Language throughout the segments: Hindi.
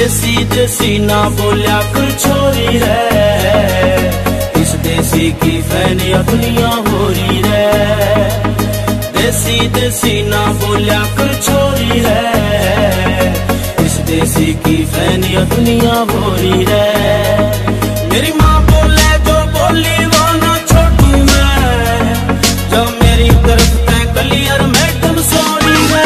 देसी देसी ना बोलिया कर छोरी रे, इस देसी की फैनी अपनिया हो रही रे। देसी देसी ना बोलिया कर छोरी रे, इस देसी की फैनी अपनिया हो रही रे। मेरी माँ बोले जो बोली वो ना छोड़ू मैं, जब मेरी तरफ तय क्लियर मैडम सॉरी रे।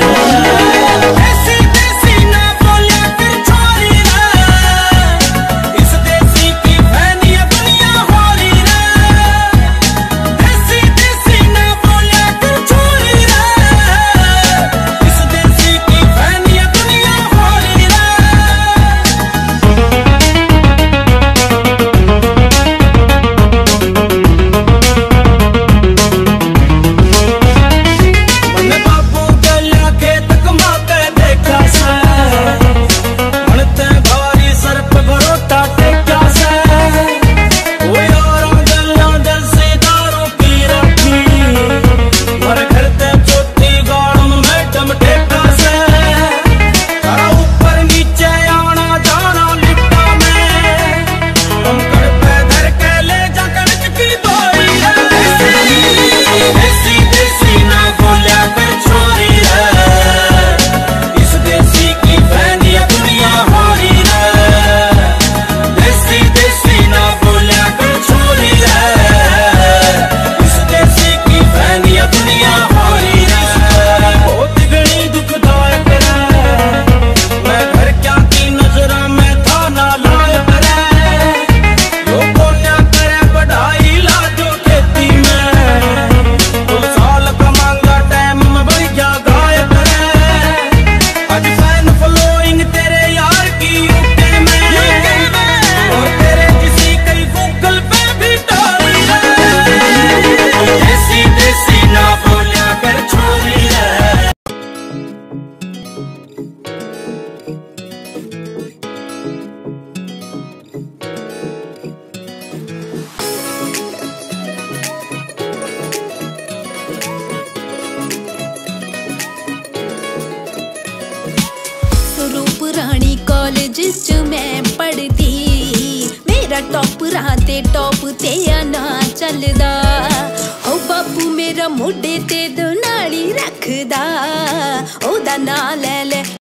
रानी कॉलेज च मैं पढ़दी, मेरा टॉप राते टॉप ते आना चलदा। ओ बापू मेरा मोढे ते दो नाली रखदा, ओदा नां ले ले